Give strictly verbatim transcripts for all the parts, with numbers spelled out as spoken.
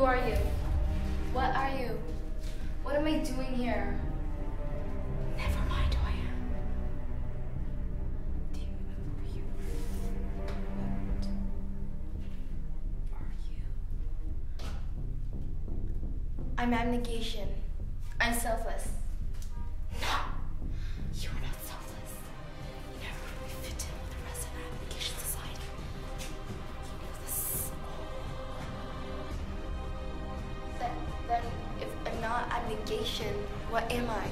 are you? What are you? What am I doing here? Never mind who I am. Do you know who you are? What are you? I'm abnegation. I'm selfless. No! You are not selfless. You never really fit in with the rest of our abnegation society. You know this. Then, then, if I'm not abnegation, what am I?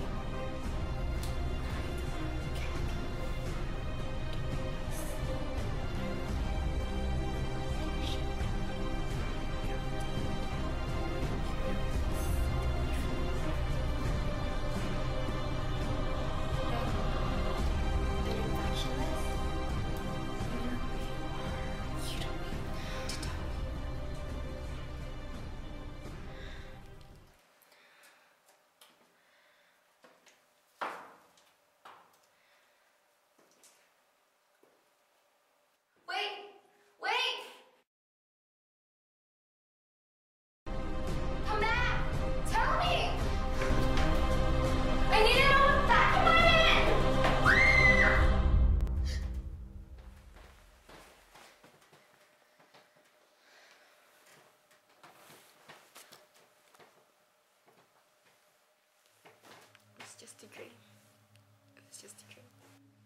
It's just a dream. It's just a dream.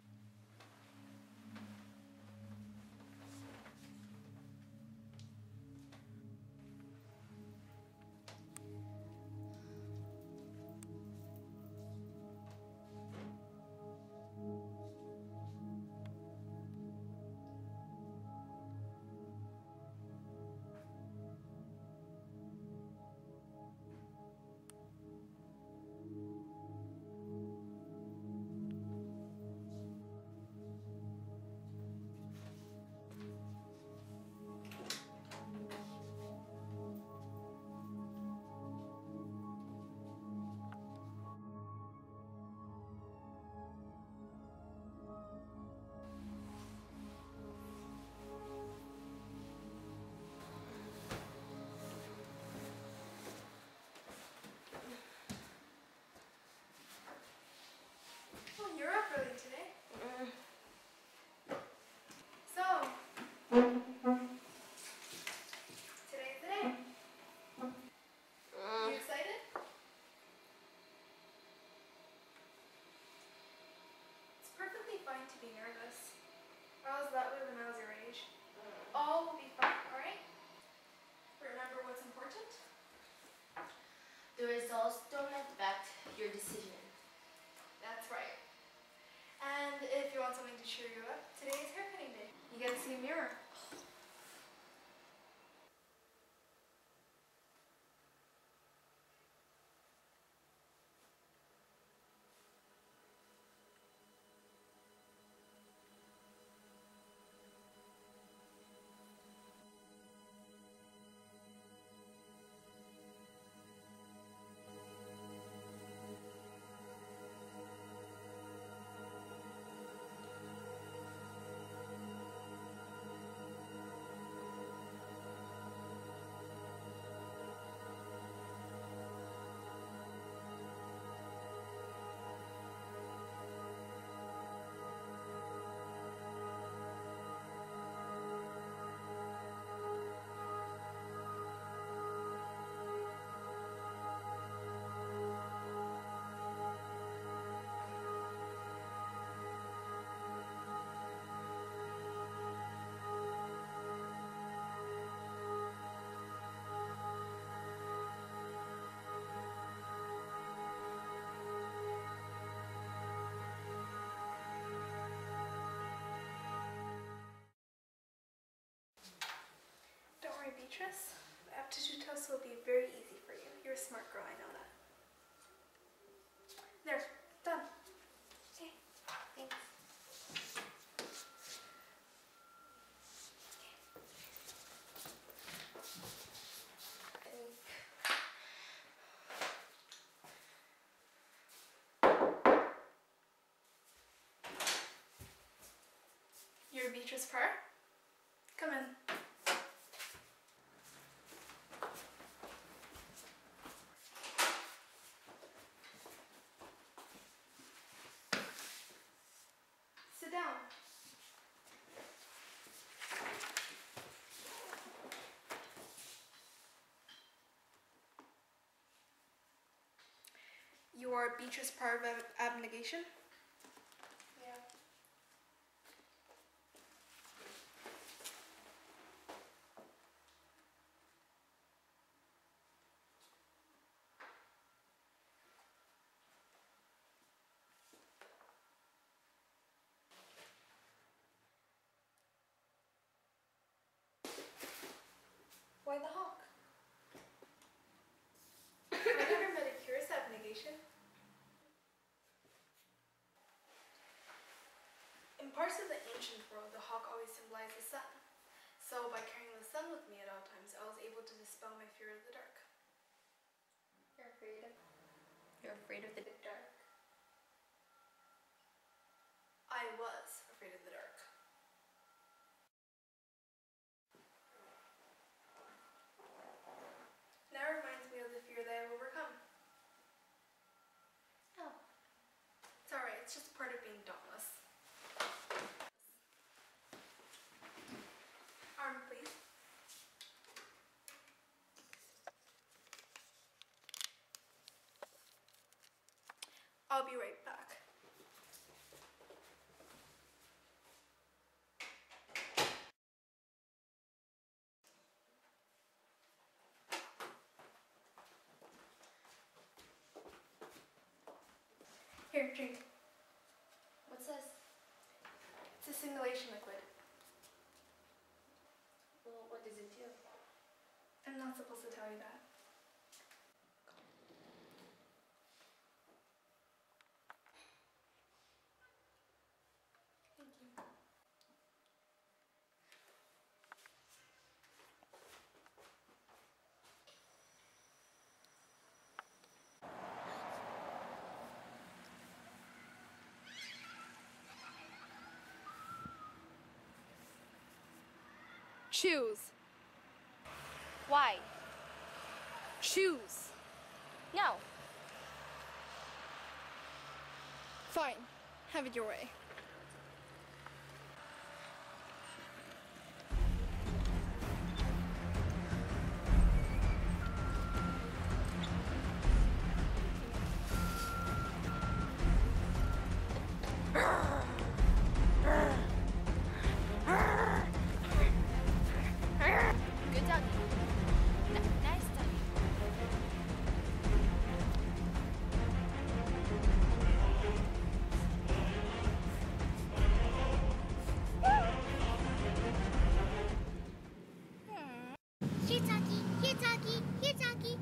You're up early today. Mm. So, today's the day. Mm. You excited? It's perfectly fine to be nervous. I was that way when I was your age. All will be fine, alright? Remember what's important? The results don't affect your decision. That's right. And if you want something to cheer you up, today is haircutting day. You get to see a mirror. Beatrice, the aptitude test will be very easy for you. You're a smart girl, I know that. There, done. Okay, thanks. You're Beatrice Parr? Come in. or Beatrice part of ab abnegation? Yeah. Why the hawk? I never met a curious abnegation. In parts of the ancient world, the hawk always symbolized the sun. So by carrying the sun with me at all times, I was able to dispel my fear of the dark. You're afraid of You're afraid of the dark. I was afraid of the dark. Now reminds me of the fear that I've overcome. Oh. It's alright, it's just part of being dauntless. Arm, please. I'll be right back. Here, drink. What's this? It's a simulation liquid. Well, what does it do? I'm not supposed to tell you that. Thank you. Choose. Why? Choose. No. Fine. Have it your way. Good doggy. N nice doggy. Here, Taki. Here, Taki. Here, Taki.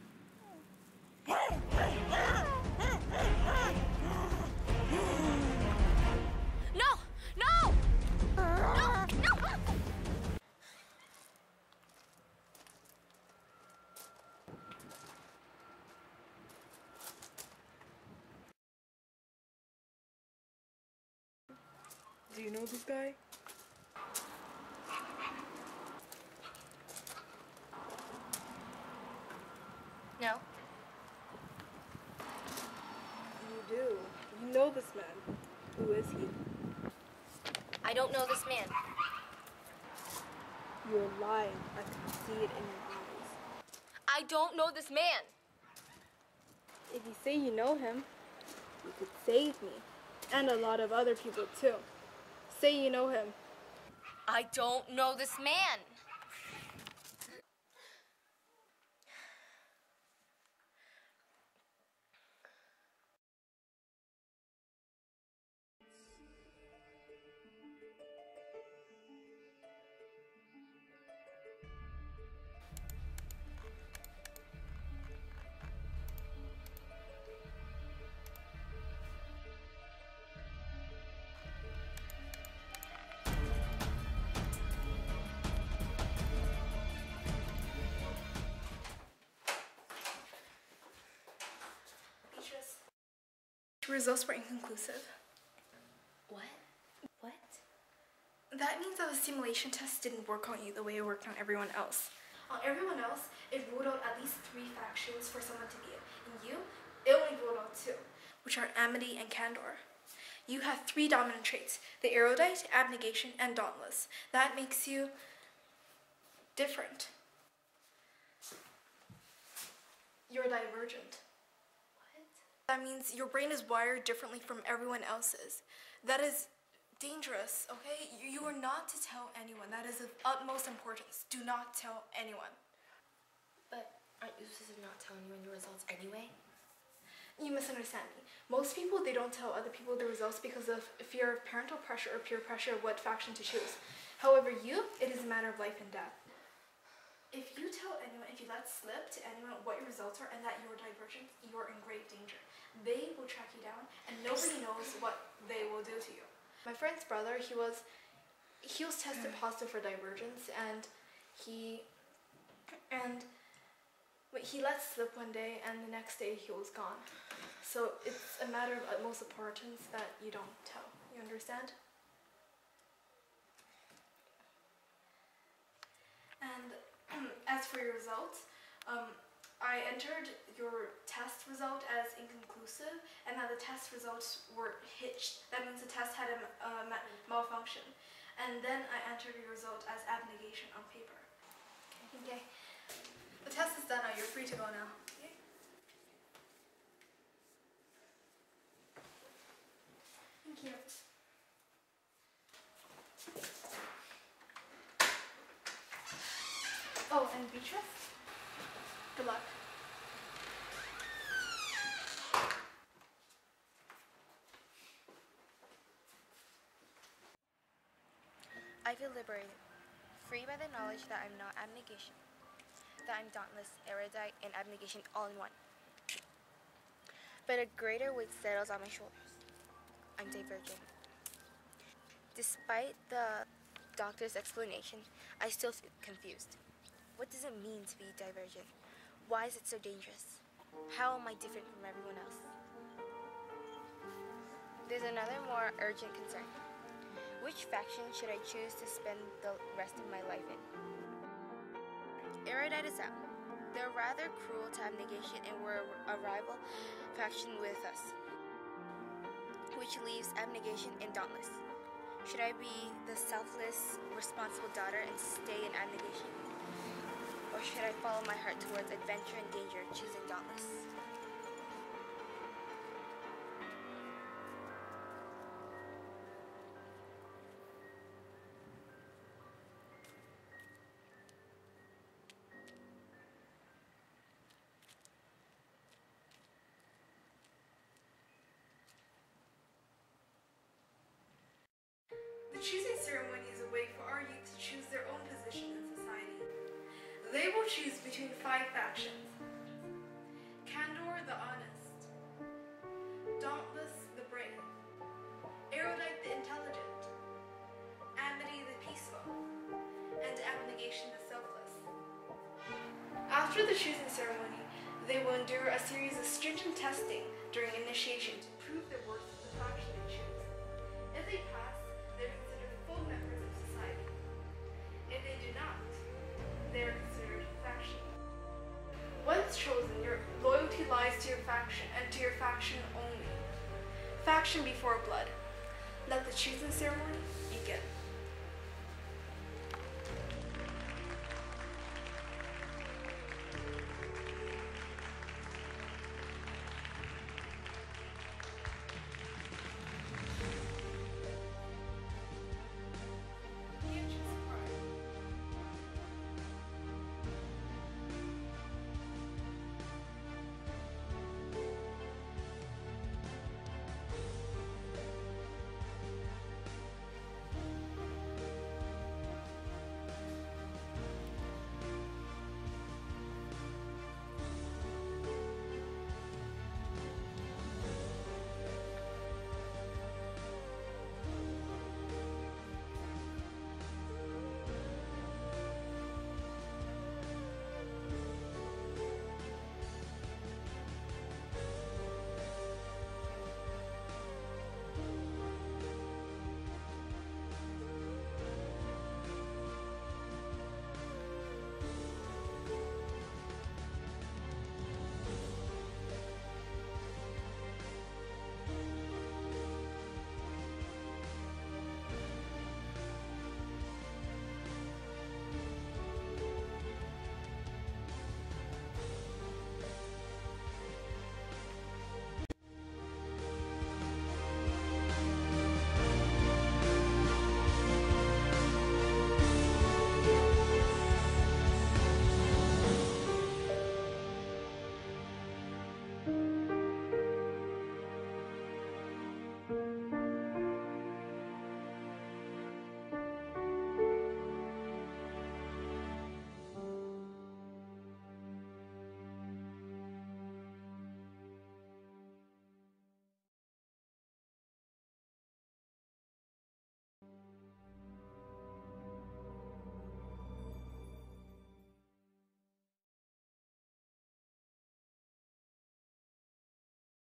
No! No! No! No! Do you know this guy? No. You do. You know this man. Who is he? I don't know this man. You're lying. I can see it in your eyes. I don't know this man. If you say you know him, you could save me. And a lot of other people too. Say you know him. I don't know this man. Beatrice. The results were inconclusive. What? What? That means that the simulation test didn't work on you the way it worked on everyone else. On everyone else, it ruled out at least three factions for someone to be it. And you, it only ruled out two, which are amity and candor. You have three dominant traits, the erudite, abnegation, and dauntless. That makes you different. You're divergent. What? That means your brain is wired differently from everyone else's. That is dangerous, okay? You, you are not to tell anyone. That is of utmost importance. Do not tell anyone. But aren't you supposed to not tell anyone your results anyway? You misunderstand me. Most people, they don't tell other people the results because of fear of parental pressure or peer pressure of what faction to choose. However, you, it is a matter of life and death. If you tell anyone, if you let slip to anyone what your results are and that you're divergent, you're in grave danger. They will track you down and nobody knows what they will do to you. My friend's brother, he was, he was tested positive for divergence and he, and he let slip one day and the next day he was gone. So it's a matter of utmost importance that you don't tell. You understand? And as for your results, um, I entered your test result as inconclusive and that the test results were hitched. That means the test had a uh, malfunction. And then I entered your result as abnegation on paper. Okay. The test is done now. You're free to go now. Okay? Thank you. Oh, and Beatrice, good luck. I feel liberated, free by the knowledge that I'm not abnegation, that I'm dauntless, erudite, and abnegation all in one. But a greater weight settles on my shoulders. I'm divergent. Despite the doctor's explanation, I still feel confused. What does it mean to be divergent? Why is it so dangerous? How am I different from everyone else? There's another more urgent concern. Which faction should I choose to spend the rest of my life in? Erudite is out. They're rather cruel to abnegation and were a rival faction with us, which leaves abnegation and dauntless. Should I be the selfless, responsible daughter and stay in abnegation? Or should I follow my heart towards adventure and danger, choosing dauntless? The choosing ceremony is a way for our youth to choose their own position in society. They will choose between five factions. Candor the honest, dauntless the brave, erudite the intelligent, amity the peaceful, and abnegation the selfless. After the choosing ceremony, they will endure a series of stringent testing during initiation to prove their worth of the faction they choose. If they pass, they're considered full members of society. If they do not, they are considered faction. Once chosen, your loyalty lies to your faction and to your faction only. Faction before blood. Let the choosing ceremony